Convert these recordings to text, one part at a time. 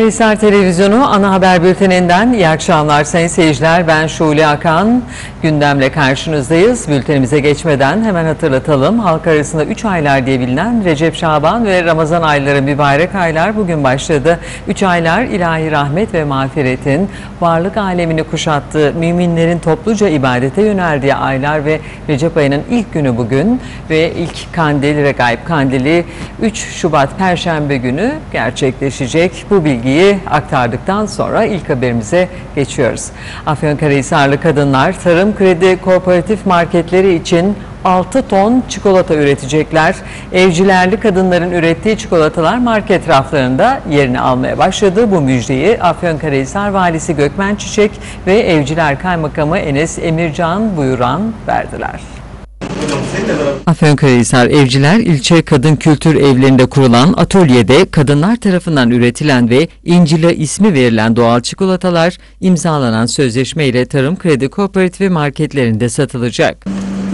Afyonkarahisar Televizyonu ana haber bülteninden iyi akşamlar sayın seyirciler. Ben Şule Akan. Gündemle karşınızdayız. Bültenimize geçmeden hemen hatırlatalım. Halk arasında 3 aylar diye bilinen Recep, Şaban ve Ramazan ayları, mübarek aylar bugün başladı. 3 aylar ilahi rahmet ve mağfiretin varlık alemini kuşattığı, müminlerin topluca ibadete yöneldiği aylar ve Recep ayının ilk günü bugün ve ilk kandil, Regaib kandili 3 Şubat Perşembe günü gerçekleşecek. Bu bilgiyi aktardıktan sonra ilk haberimize geçiyoruz. Afyonkarahisarlı kadınlar tarım kredi kooperatif marketleri için 6 ton çikolata üretecekler. Evcilerli kadınların ürettiği çikolatalar market raflarında yerini almaya başladı. Bu müjdeyi Afyonkarahisar Valisi Gökmen Çiçek ve Evciler Kaymakamı Enes Emircan Buyuran verdiler. Afyonkarahisar Evciler İlçe Kadın Kültür Evlerinde kurulan atölyede kadınlar tarafından üretilen ve İncil'e ismi verilen doğal çikolatalar imzalanan sözleşme ile tarım kredi kooperatifi marketlerinde satılacak.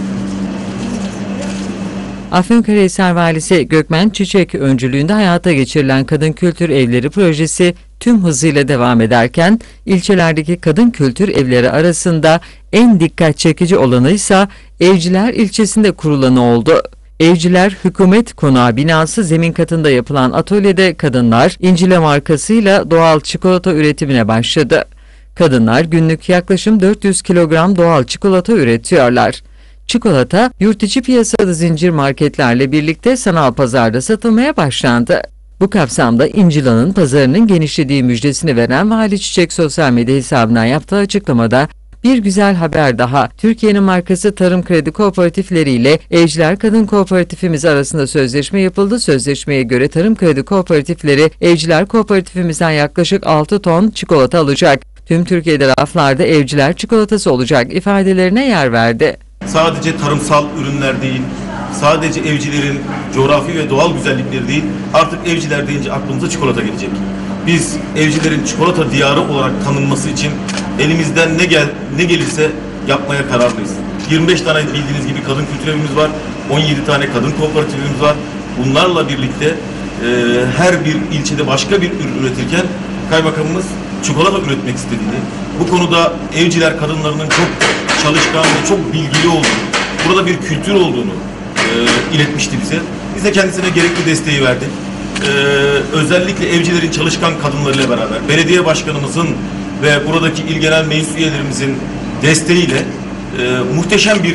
Afyonkarahisar Valisi Gökmen Çiçek öncülüğünde hayata geçirilen Kadın Kültür Evleri projesi tüm hızıyla devam ederken ilçelerdeki kadın kültür evleri arasında en dikkat çekici olanı ise Evciler ilçesinde kurulanı oldu. Evciler Hükümet Konağı binası zemin katında yapılan atölyede kadınlar İncile markasıyla doğal çikolata üretimine başladı. Kadınlar günlük yaklaşık 400 kilogram doğal çikolata üretiyorlar. Çikolata yurt içi piyasada zincir marketlerle birlikte sanal pazarda satılmaya başlandı. Bu kapsamda İncil'in pazarının genişlediği müjdesini veren Vali Çiçek sosyal medya hesabından yaptığı açıklamada bir güzel haber daha. Türkiye'nin markası tarım kredi kooperatifleri ile Evciler Kadın Kooperatifimiz arasında sözleşme yapıldı. Sözleşmeye göre tarım kredi kooperatifleri Evciler Kooperatifimizden yaklaşık 6 ton çikolata alacak. Tüm Türkiye'de raflarda Evciler çikolatası olacak ifadelerine yer verdi. Sadece tarımsal ürünler değil, sadece evcilerin coğrafi ve doğal güzellikleri değil, artık evciler deyince aklımıza çikolata gelecek. Biz evcilerin çikolata diyarı olarak tanınması için elimizden ne gelirse yapmaya kararlıyız. 25 tane bildiğiniz gibi kadın kültür evimiz var, 17 tane kadın kooperatifimiz var. Bunlarla birlikte her bir ilçede başka bir ürün üretirken kaymakamımız çikolata üretmek istediğini, bu konuda evciler kadınlarının çok çalışkan ve çok bilgili olduğunu, burada bir kültür olduğunu iletmişti bize. Biz de kendisine gerekli desteği verdik. Özellikle evcilerin çalışkan kadınlarıyla beraber, belediye başkanımızın ve buradaki il genel meclis üyelerimizin desteğiyle muhteşem bir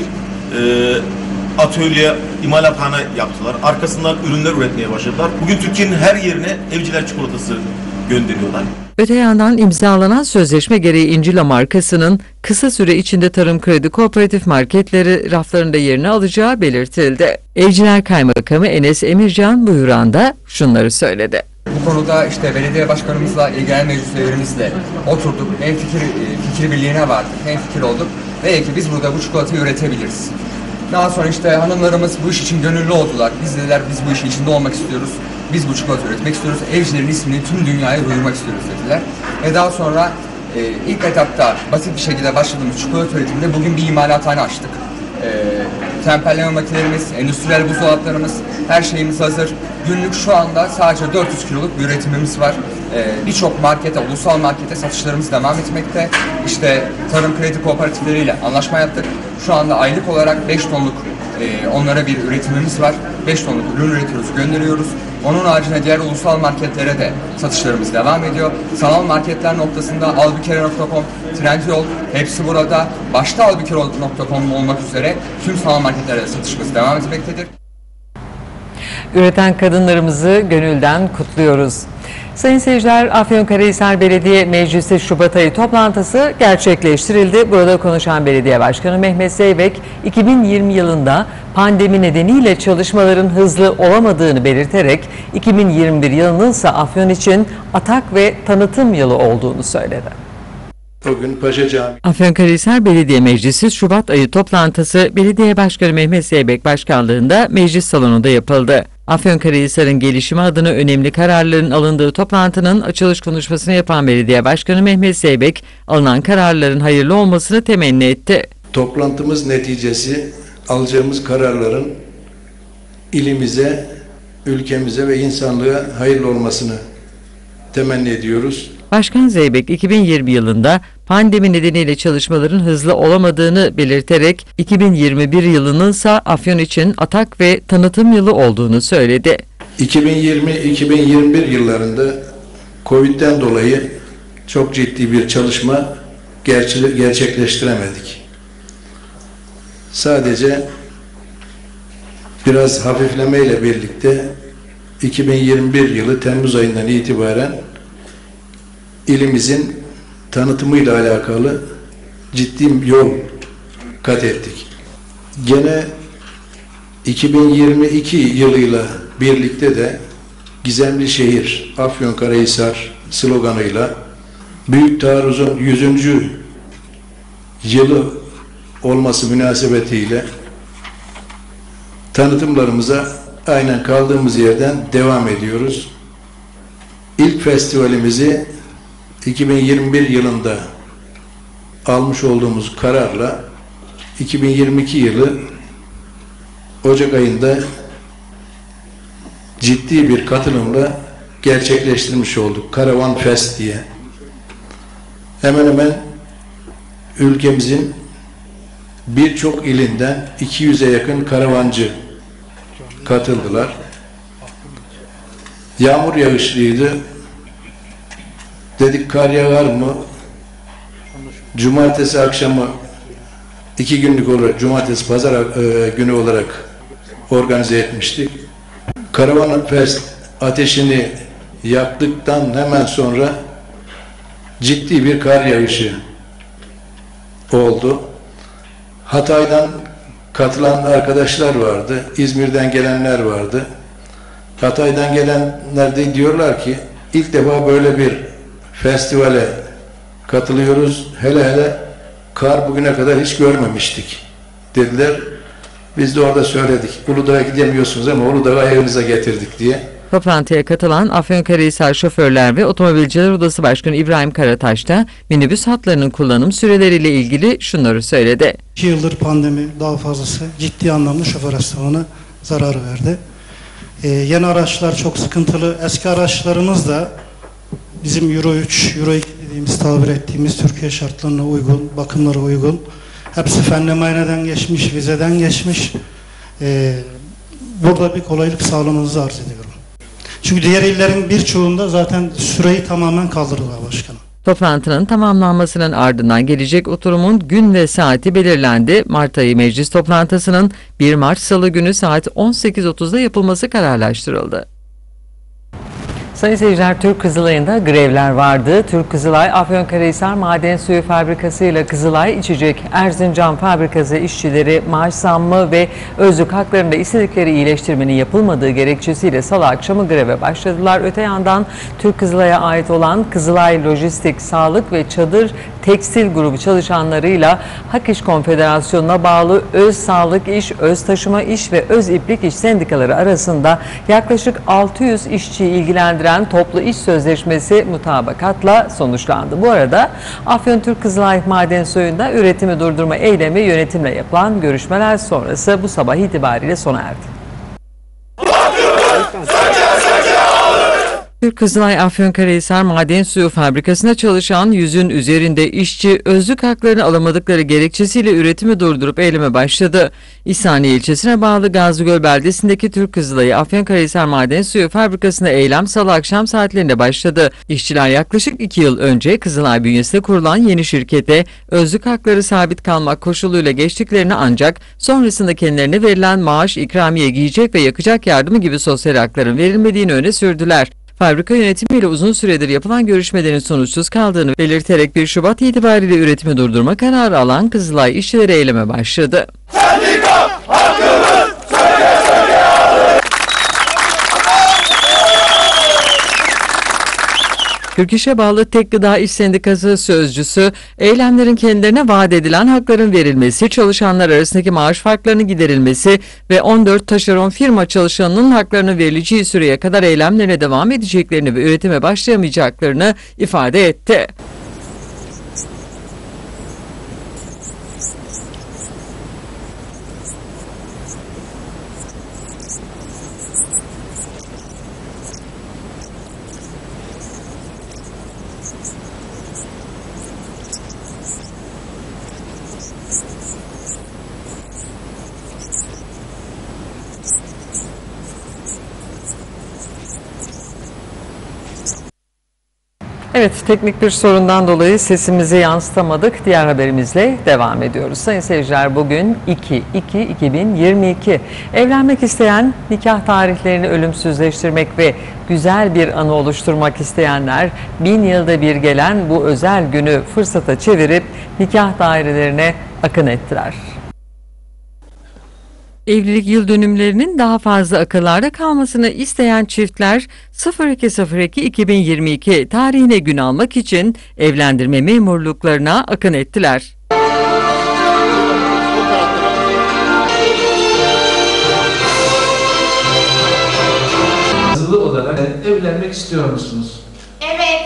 atölye, imalathane yaptılar. Arkasından ürünler üretmeye başladılar. Bugün Türkiye'nin her yerine evciler çikolatası gönderiyorlar. Öte yandan imzalanan sözleşme gereği İncila markasının kısa süre içinde tarım kredi kooperatif marketleri raflarında yerini alacağı belirtildi. Evciler Kaymakamı Enes Emircan Buyuran da şunları söyledi. Bu konuda işte belediye başkanımızla, il genel meclis üyelerimizle oturduk, hem fikir birliğine vardık, hem fikir olduk. Ve ki biz burada bu çikolatayı üretebiliriz. Daha sonra işte hanımlarımız bu iş için gönüllü oldular. Biz dediler biz bu işin içinde olmak istiyoruz. Biz bu çikolata üretmek istiyoruz. Evcilerin ismini tüm dünyaya duyurmak istiyoruz dediler. Ve daha sonra ilk etapta basit bir şekilde başladığımız çikolata üretiminde bugün bir imalathane açtık. Tempelleme makinelerimiz, endüstriyel buzdolaplarımız, her şeyimiz hazır. Günlük şu anda sadece 400 kiloluk bir üretimimiz var. Birçok markete, ulusal markete satışlarımız devam etmekte. İşte tarım kredi kooperatifleriyle anlaşma yaptık. Şu anda aylık olarak 5 tonluk onlara bir üretimimiz var. 5 tonluk ürün üretiyoruz, gönderiyoruz. Onun haricinde diğer ulusal marketlere de satışlarımız devam ediyor. Sanal marketler noktasında albükere.com, Trendyol hepsi burada. Başta albükere.com olmak üzere tüm sanal marketlere de satışımız devam etmektedir. Üreten kadınlarımızı gönülden kutluyoruz. Sayın seyirciler, Afyonkarahisar Belediye Meclisi Şubat ayı toplantısı gerçekleştirildi. Burada konuşan Belediye Başkanı Mehmet Zeybek, 2020 yılında pandemi nedeniyle çalışmaların hızlı olamadığını belirterek 2021 yılının ise Afyon için atak ve tanıtım yılı olduğunu söyledi. Bugün Paşa Camii. Afyonkarahisar Belediye Meclisi Şubat ayı toplantısı Belediye Başkanı Mehmet Zeybek başkanlığında meclis salonunda yapıldı. Afyonkarahisar'ın gelişimi adına önemli kararların alındığı toplantının açılış konuşmasını yapan Belediye Başkanı Mehmet Zeybek, alınan kararların hayırlı olmasını temenni etti. Toplantımız neticesi alacağımız kararların ilimize, ülkemize ve insanlığa hayırlı olmasını temenni ediyoruz. Başkan Zeybek 2020 yılında pandemi nedeniyle çalışmaların hızlı olamadığını belirterek 2021 yılının ise Afyon için atak ve tanıtım yılı olduğunu söyledi. 2020-2021 yıllarında Covid'den dolayı çok ciddi bir çalışma gerçekleştiremedik. Sadece biraz hafiflemeyle birlikte 2021 yılı Temmuz ayından itibaren ilimizin tanıtımıyla alakalı ciddi yol kat ettik. Gene 2022 yılıyla birlikte de Gizemli Şehir, Afyonkarahisar sloganıyla Büyük Taarruz'un 100. yılı olması münasebetiyle tanıtımlarımıza aynen kaldığımız yerden devam ediyoruz. İlk festivalimizi 2021 yılında almış olduğumuz kararla 2022 yılı Ocak ayında ciddi bir katılımla gerçekleştirmiş olduk. Karavan Fest diye. Hemen hemen ülkemizin birçok ilinden 200'e yakın karavancı katıldılar. Yağmur yağışlıydı. Dedik kar yağar mı? Cumartesi akşamı 2 günlük olarak, cumartesi pazar günü olarak organize etmiştik. Karavan Fest ateşini yaktıktan hemen sonra ciddi bir kar yağışı oldu. Hatay'dan katılan arkadaşlar vardı. İzmir'den gelenler vardı. Hatay'dan gelenler de diyorlar ki ilk defa böyle bir festivale katılıyoruz. Hele hele kar bugüne kadar hiç görmemiştik dediler. Biz de orada söyledik. Uludağ'a gidemiyorsunuz ama Uludağ'ı ayağınıza getirdik diye. Toplantıya katılan Afyonkarahisar Şoförler ve Otomobilciler Odası Başkanı İbrahim Karataş da minibüs hatlarının kullanım süreleriyle ilgili şunları söyledi. 2 yıldır pandemi daha fazlası ciddi anlamda şoför esnafına zarar verdi. Yeni araçlar çok sıkıntılı. Eski araçlarımız da bizim Euro 3, Euro 2 dediğimiz, tabir ettiğimiz Türkiye şartlarına uygun, bakımlara uygun. Hepsi fenli muayeneden geçmiş, vizeden geçmiş. Burada bir kolaylık sağlamanızı arz ediyorum. Çünkü diğer illerin birçoğunda zaten süreyi tamamen kaldırdılar başkanım. Toplantının tamamlanmasının ardından gelecek oturumun gün ve saati belirlendi. Mart ayı meclis toplantısının 1 Mart Salı günü saat 18.30'da yapılması kararlaştırıldı. Sayın seyirciler, Türk Kızılay'ında grevler vardı. Türk Kızılay, Afyonkarahisar Maden Suyu Fabrikası ile Kızılay İçecek Erzincan Fabrikası işçileri maaş zammı ve özlük haklarında istedikleri iyileştirmenin yapılmadığı gerekçesiyle salı akşamı greve başladılar. Öte yandan Türk Kızılay'a ait olan Kızılay Lojistik, Sağlık ve Çadır Tekstil grubu çalışanlarıyla Hak İş Konfederasyonu'na bağlı Öz Sağlık İş, Öz Taşıma İş ve Öz İplik İş sendikaları arasında yaklaşık 600 işçiyi ilgilendiren toplu iş sözleşmesi mutabakatla sonuçlandı. Bu arada Afyon Türk Kızılay Maden Suyu'nda üretimi durdurma eylemi yönetimle yapılan görüşmeler sonrası bu sabah itibariyle sona erdi. Türk Kızılay Afyonkarahisar Maden Suyu Fabrikası'nda çalışan 100'ün üzerinde işçi özlük haklarını alamadıkları gerekçesiyle üretimi durdurup eyleme başladı. İhsaniye ilçesine bağlı Gazlıgöl beldesindeki Türk Kızılay'ı Afyonkarahisar Maden Suyu Fabrikası'nda eylem salı akşam saatlerinde başladı. İşçiler yaklaşık 2 yıl önce Kızılay bünyesinde kurulan yeni şirkete özlük hakları sabit kalmak koşuluyla geçtiklerini ancak sonrasında kendilerine verilen maaş, ikramiye, giyecek ve yakacak yardımı gibi sosyal hakların verilmediğini öne sürdüler. Fabrika yönetimiyle uzun süredir yapılan görüşmelerin sonuçsuz kaldığını belirterek 1 Şubat itibariyle üretimi durdurma kararı alan Kızılay işçileri eyleme başladı. Sendika hakkımız söyle söyle alır. Türk İş'e bağlı Tek Gıda İş Sendikası sözcüsü, eylemlerin kendilerine vaat edilen hakların verilmesi, çalışanlar arasındaki maaş farklarının giderilmesi ve 14 taşeron firma çalışanının haklarının verileceği süreye kadar eylemlerine devam edeceklerini ve üretime başlayamayacaklarını ifade etti. Evet, teknik bir sorundan dolayı sesimizi yansıtamadık. Diğer haberimizle devam ediyoruz. Sayın seyirciler, bugün 2/2/2022. Evlenmek isteyen, nikah tarihlerini ölümsüzleştirmek ve güzel bir anı oluşturmak isteyenler 1000 yılda bir gelen bu özel günü fırsata çevirip nikah dairelerine akın ettiler. Evlilik yıl dönümlerinin daha fazla akıllarda kalmasını isteyen çiftler 02.02.2022 tarihine gün almak için evlendirme memurluklarına akın ettiler. Yazılı olarak evlenmek istiyor musunuz? Evet.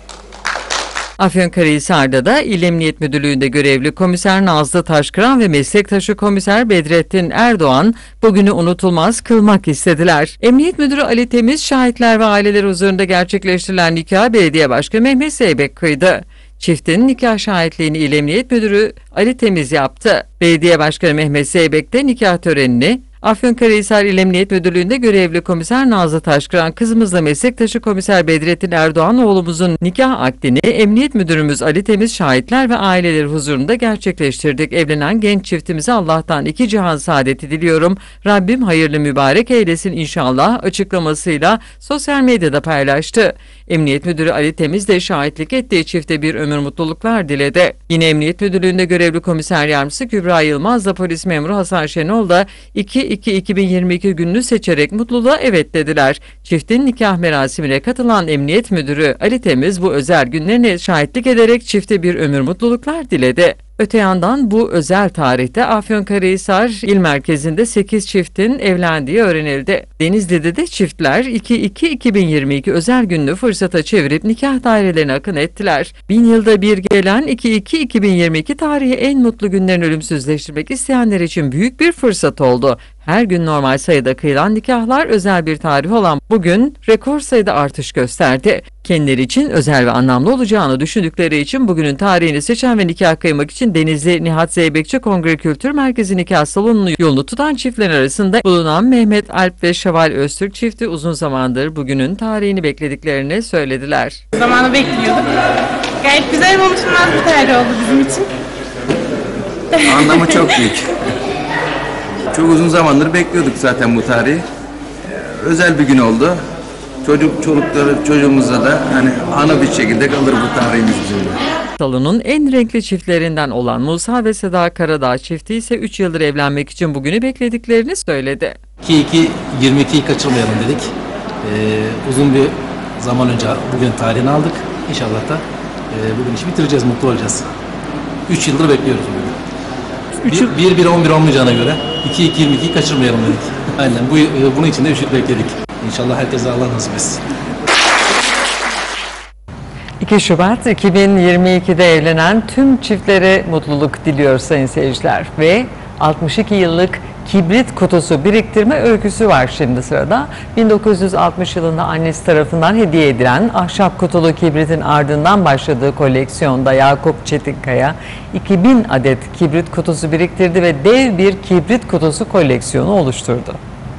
Afyonkarahisar'da da İl Emniyet Müdürlüğü'nde görevli Komiser Nazlı Taşkıran ve meslektaşı Komiser Bedrettin Erdoğan bugünü unutulmaz kılmak istediler. Emniyet Müdürü Ali Temiz, şahitler ve aileler huzurunda gerçekleştirilen nikahı Belediye Başkanı Mehmet Zeybek kıydı. Çiftin nikah şahitliğini İl Emniyet Müdürü Ali Temiz yaptı. Belediye Başkanı Mehmet Zeybek de nikah törenini Afyonkarahisar İl Emniyet Müdürlüğü'nde görevli Komiser Nazlı Taşkıran, kızımızla meslektaşı Komiser Bedrettin Erdoğan oğlumuzun nikah akdini Emniyet Müdürümüz Ali Temiz şahitler ve aileleri huzurunda gerçekleştirdik. Evlenen genç çiftimize Allah'tan iki cihan saadeti diliyorum. Rabbim hayırlı mübarek eylesin inşallah açıklamasıyla sosyal medyada paylaştı. Emniyet Müdürü Ali Temiz de şahitlik ettiği çifte bir ömür mutluluklar diledi. Yine Emniyet Müdürlüğü'nde görevli Komiser Yardımcısı Kübra Yılmaz'la polis memuru Hasan Şenol da 2/2/2022 gününü seçerek mutluluğa evet dediler. Çiftin nikah merasimine katılan Emniyet Müdürü Ali Temiz bu özel günlerine şahitlik ederek çifte bir ömür mutluluklar diledi. Öte yandan bu özel tarihte Afyonkarahisar İl Merkezi'nde 8 çiftin evlendiği öğrenildi. Denizli'de de çiftler 2/2/2022 özel gününü fırsata çevirip nikah dairelerine akın ettiler. 1000 yılda bir gelen 2/2/2022 tarihi en mutlu günlerini ölümsüzleştirmek isteyenler için büyük bir fırsat oldu. Her gün normal sayıda kıyılan nikahlar özel bir tarih olan bugün rekor sayıda artış gösterdi. Kendileri için özel ve anlamlı olacağını düşündükleri için bugünün tarihini seçen ve nikah kıymak için Denizli Nihat Zeybekçi Kongre Kültür Merkezi nikah salonunu yolunu tutan çiftlerin arasında bulunan Mehmet Alp ve Şeval Öztürk çifti uzun zamandır bugünün tarihini beklediklerini söylediler. Zamanı bekliyorduk. Gayet güzel ve unutulmaz bir tarih oldu bizim için. Anlamı çok büyük. Çok uzun zamandır bekliyorduk zaten bu tarihi. Özel bir gün oldu. Çocuğumuzla da hani anı bir şekilde kalır bu tarihimiz bizimle. Salonun en renkli çiftlerinden olan Musa ve Seda Karadağ çifti ise 3 yıldır evlenmek için bugünü beklediklerini söyledi. 2/2/22'yi kaçırmayalım dedik. Uzun bir zaman önce bugün tarihini aldık. İnşallah da bugün işi bitireceğiz, mutlu olacağız. 3 yıldır bekliyoruz bugün. 1/1/11 olmayacağına göre 2/2/22'yi kaçırmayalım dedik. Aynen bunun için de 3 yıl bekledik. İnşallah herkese Allah nasip etsin. 2 Şubat 2022'de evlenen tüm çiftlere mutluluk diliyor sayın seyirciler ve 62 yıllık kibrit kutusu biriktirme öyküsü var şimdi sırada. 1960 yılında annesi tarafından hediye edilen ahşap kutulu kibritin ardından başladığı koleksiyonda Yakup Çetinkaya 2000 adet kibrit kutusu biriktirdi ve dev bir kibrit kutusu koleksiyonu oluşturdu.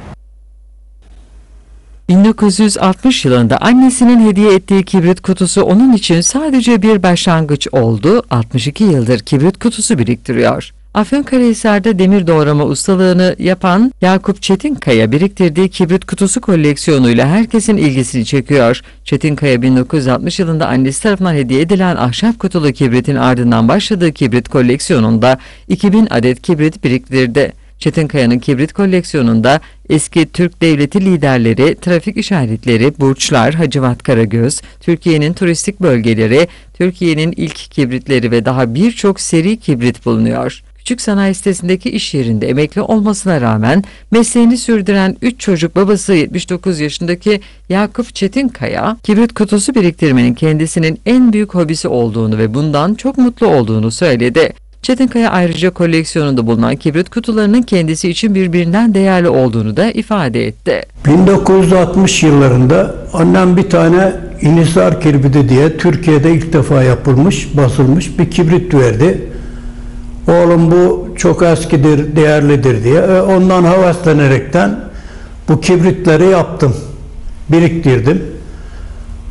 1960 yılında annesinin hediye ettiği kibrit kutusu onun için sadece bir başlangıç oldu. 62 yıldır kibrit kutusu biriktiriyor. Afyonkarahisar'da demir doğrama ustalığını yapan Yakup Çetinkaya biriktirdiği kibrit kutusu koleksiyonuyla herkesin ilgisini çekiyor. Çetinkaya 1960 yılında annesi tarafından hediye edilen ahşap kutulu kibritin ardından başladığı kibrit koleksiyonunda 2000 adet kibrit biriktirdi. Çetinkaya'nın kibrit koleksiyonunda eski Türk devleti liderleri, trafik işaretleri, burçlar, Hacivat Karagöz, Türkiye'nin turistik bölgeleri, Türkiye'nin ilk kibritleri ve daha birçok seri kibrit bulunuyor. Küçük sanayi sitesindeki iş yerinde emekli olmasına rağmen mesleğini sürdüren 3 çocuk babası 79 yaşındaki Yakup Çetinkaya, kibrit kutusu biriktirmenin kendisinin en büyük hobisi olduğunu ve bundan çok mutlu olduğunu söyledi. Çetinkaya ayrıca koleksiyonunda bulunan kibrit kutularının kendisi için birbirinden değerli olduğunu da ifade etti. 1960 yıllarında annem bir tane İnhisar kibriti diye Türkiye'de ilk defa yapılmış, basılmış bir kibrit verdi. Oğlum bu çok eskidir, değerlidir diye. Ondan havaslenerekten bu kibritleri yaptım, biriktirdim.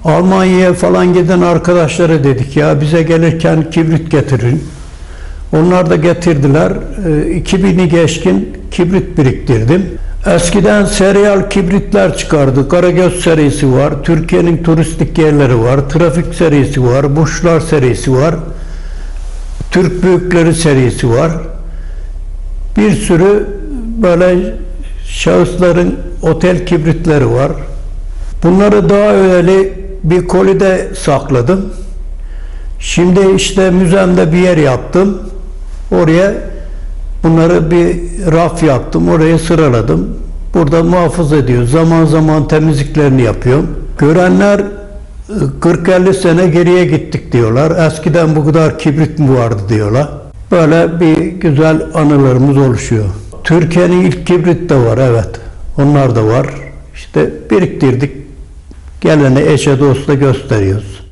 Almanya'ya falan giden arkadaşlara dedik ya bize gelirken kibrit getirin. Onlar da getirdiler. 2000'i geçkin kibrit biriktirdim. Eskiden seryal kibritler çıkardı. Karagöz serisi var, Türkiye'nin turistik yerleri var, Trafik serisi var, Burçlar serisi var, Türk Büyükleri serisi var. Bir sürü böyle şahısların otel kibritleri var. Bunları daha evveli bir kolide sakladım. Şimdi işte müzemde bir yer yaptım. Oraya bunları bir raf yaptım. Oraya sıraladım. Burada muhafaza ediyor. Zaman zaman temizliklerini yapıyorum. Görenler 40-50 sene geriye gittik diyorlar. Eskiden bu kadar kibrit mi vardı diyorlar. Böyle bir güzel anılarımız oluşuyor. Türkiye'nin ilk kibrit de var, evet. Onlar da var. İşte biriktirdik. Gelene eşe dosta gösteriyoruz.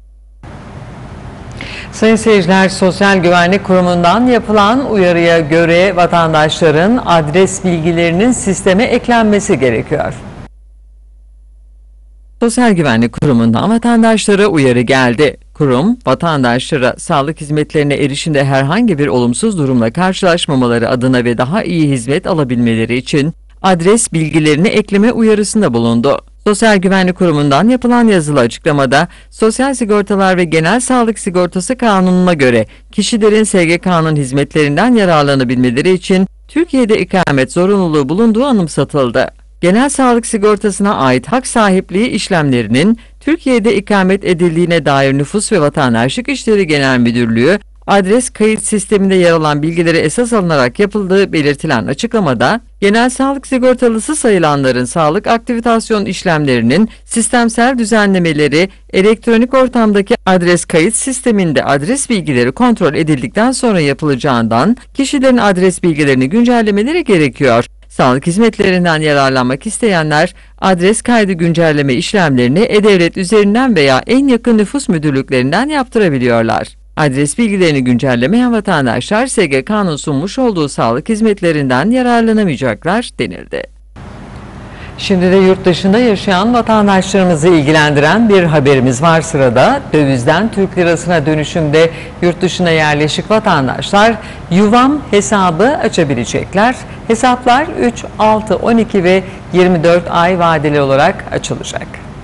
Sayın seyirciler, Sosyal Güvenlik Kurumu'ndan yapılan uyarıya göre vatandaşların adres bilgilerinin sisteme eklenmesi gerekiyor. Sosyal Güvenlik Kurumu'ndan vatandaşlara uyarı geldi. Kurum, vatandaşlara sağlık hizmetlerine erişimde herhangi bir olumsuz durumla karşılaşmamaları adına ve daha iyi hizmet alabilmeleri için adres bilgilerini ekleme uyarısında bulundu. Sosyal Güvenlik Kurumu'ndan yapılan yazılı açıklamada, Sosyal Sigortalar ve Genel Sağlık Sigortası Kanunu'na göre kişilerin SGK'nın hizmetlerinden yararlanabilmeleri için Türkiye'de ikamet zorunluluğu bulunduğu anımsatıldı. Genel sağlık sigortasına ait hak sahipliği işlemlerinin Türkiye'de ikamet edildiğine dair Nüfus ve Vatandaşlık İşleri Genel Müdürlüğü, adres kayıt sisteminde yer alan bilgileri esas alınarak yapıldığı belirtilen açıklamada, genel sağlık sigortalısı sayılanların sağlık aktivitasyon işlemlerinin sistemsel düzenlemeleri elektronik ortamdaki adres kayıt sisteminde adres bilgileri kontrol edildikten sonra yapılacağından kişilerin adres bilgilerini güncellemeleri gerekiyor. Sağlık hizmetlerinden yararlanmak isteyenler adres kaydı güncelleme işlemlerini E-Devlet üzerinden veya en yakın nüfus müdürlüklerinden yaptırabiliyorlar. Adres bilgilerini güncellemeyen vatandaşlar SGK'nın sunmuş olduğu sağlık hizmetlerinden yararlanamayacaklar denildi. Şimdi de yurt dışında yaşayan vatandaşlarımızı ilgilendiren bir haberimiz var sırada. Dövizden Türk lirasına dönüşümde yurt dışına yerleşik vatandaşlar Yuvam hesabı açabilecekler. Hesaplar 3, 6, 12 ve 24 ay vadeli olarak açılacak.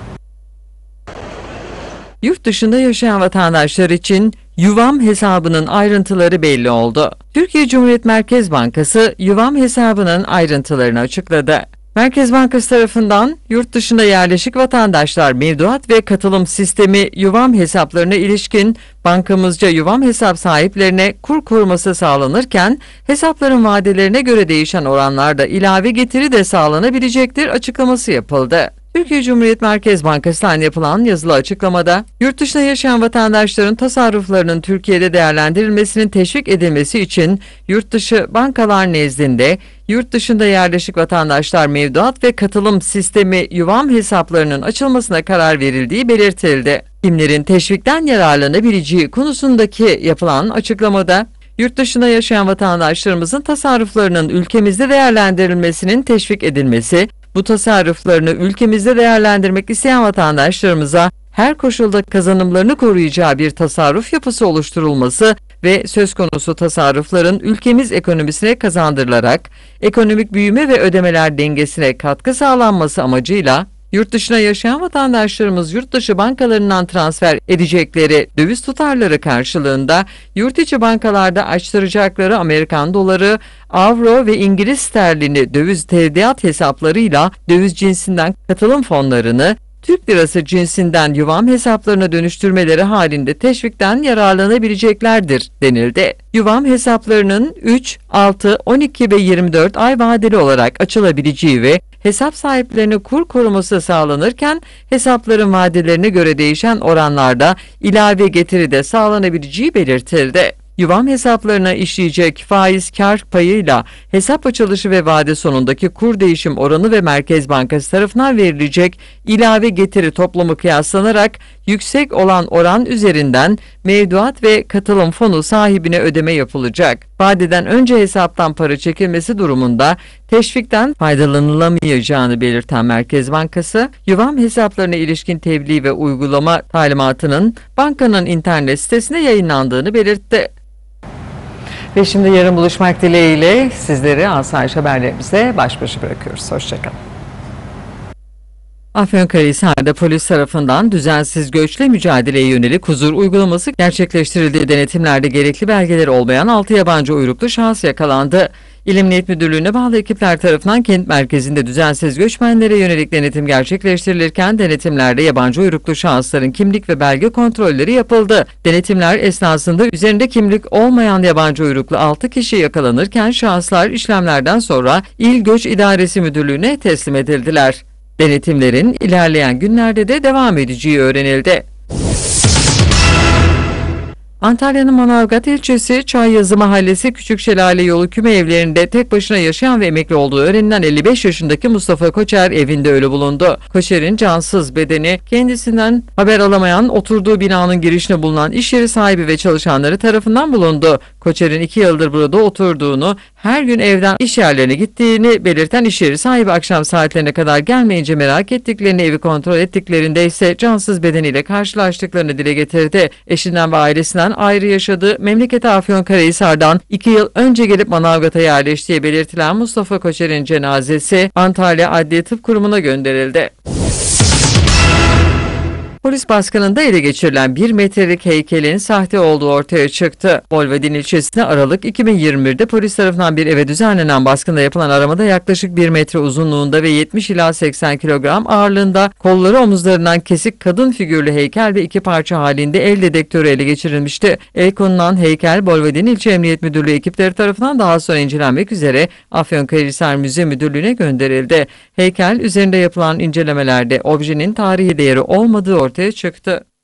Yurt dışında yaşayan vatandaşlar için Yuvam hesabının ayrıntıları belli oldu. Türkiye Cumhuriyet Merkez Bankası Yuvam hesabının ayrıntılarını açıkladı. Merkez Bankası tarafından yurt dışında yerleşik vatandaşlar mevduat ve katılım sistemi Yuvam hesaplarına ilişkin bankamızca Yuvam hesap sahiplerine kur koruması sağlanırken hesapların vadelerine göre değişen oranlarda ilave getiri de sağlanabilecektir açıklaması yapıldı. Türkiye Cumhuriyet Merkez Bankası'ndan yapılan yazılı açıklamada, yurt dışında yaşayan vatandaşların tasarruflarının Türkiye'de değerlendirilmesinin teşvik edilmesi için yurt dışı bankalar nezdinde yurt dışında yerleşik vatandaşlar mevduat ve katılım sistemi Yuvam hesaplarının açılmasına karar verildiği belirtildi. Kimlerin teşvikten yararlanabileceği konusundaki yapılan açıklamada, yurt dışında yaşayan vatandaşlarımızın tasarruflarının ülkemizde değerlendirilmesinin teşvik edilmesi, bu tasarruflarını ülkemizde değerlendirmek isteyen vatandaşlarımıza her koşulda kazanımlarını koruyacağı bir tasarruf yapısı oluşturulması ve söz konusu tasarrufların ülkemiz ekonomisine kazandırılarak ekonomik büyüme ve ödemeler dengesine katkı sağlanması amacıyla yurt dışına yaşayan vatandaşlarımız yurt dışı bankalarından transfer edecekleri döviz tutarları karşılığında yurt içi bankalarda açtıracakları Amerikan doları, avro ve İngiliz sterlini döviz tevdiat hesaplarıyla döviz cinsinden katılım fonlarını Türk lirası cinsinden Yuvam hesaplarına dönüştürmeleri halinde teşvikten yararlanabileceklerdir denildi. Yuvam hesaplarının 3, 6, 12 ve 24 ay vadeli olarak açılabileceği ve hesap sahiplerine kur koruması sağlanırken hesapların vadelerine göre değişen oranlarda ilave getiri de sağlanabileceği belirtildi. Yuvam hesaplarına işleyecek faiz kar payıyla hesap açılışı ve vade sonundaki kur değişim oranı ve Merkez Bankası tarafından verilecek ilave getiri toplamı kıyaslanarak yüksek olan oran üzerinden mevduat ve katılım fonu sahibine ödeme yapılacak. Vadeden önce hesaptan para çekilmesi durumunda teşvikten faydalanılamayacağını belirten Merkez Bankası, Yuvam hesaplarına ilişkin tebliğ ve uygulama talimatının bankanın internet sitesinde yayınlandığını belirtti. Ve şimdi yarın buluşmak dileğiyle sizleri asayiş haberlerimize baş başa bırakıyoruz. Hoşçakalın. Afyonkarahisar'da polis tarafından düzensiz göçle mücadeleye yönelik huzur uygulaması gerçekleştirildiği denetimlerde gerekli belgeleri olmayan 6 yabancı uyruklu şahıs yakalandı. İl Emniyet Müdürlüğü'ne bağlı ekipler tarafından kent merkezinde düzensiz göçmenlere yönelik denetim gerçekleştirilirken denetimlerde yabancı uyruklu şahısların kimlik ve belge kontrolleri yapıldı. Denetimler esnasında üzerinde kimlik olmayan yabancı uyruklu 6 kişi yakalanırken şahıslar işlemlerden sonra İl Göç İdaresi Müdürlüğü'ne teslim edildiler. Denetimlerin ilerleyen günlerde de devam edeceği öğrenildi. Antalya'nın Manavgat ilçesi Çayyazı Mahallesi Küçük Şelale Yolu küme evlerinde tek başına yaşayan ve emekli olduğu öğrenilen 55 yaşındaki Mustafa Koçer evinde ölü bulundu. Koçer'in cansız bedeni kendisinden haber alamayan oturduğu binanın girişine bulunan iş yeri sahibi ve çalışanları tarafından bulundu. Koçer'in 2 yıldır burada oturduğunu, her gün evden iş yerlerine gittiğini belirten iş yeri sahibi akşam saatlerine kadar gelmeyince merak ettiklerini, evi kontrol ettiklerinde ise cansız bedeniyle karşılaştıklarını dile getirdi. Eşinden ve ailesinden ayrı yaşadığı memleketi Afyonkarahisar'dan 2 yıl önce gelip Manavgat'a yerleştiği belirtilen Mustafa Koçer'in cenazesi Antalya Adliye Tıp Kurumu'na gönderildi. Polis baskınında ele geçirilen 1 metrelik heykelin sahte olduğu ortaya çıktı. Bolvedin ilçesinde Aralık 2021'de polis tarafından bir eve düzenlenen baskında yapılan aramada yaklaşık 1 metre uzunluğunda ve 70 ila 80 kilogram ağırlığında kolları omuzlarından kesik kadın figürlü heykel ve 2 parça halinde el dedektörü ele geçirilmişti. El konulan heykel Bolvedin İlçe Emniyet Müdürlüğü ekipleri tarafından daha sonra incelenmek üzere Afyonkarahisar Müze Müdürlüğü'ne gönderildi. Heykel üzerinde yapılan incelemelerde objenin tarihi değeri olmadığı ortaya çıktı.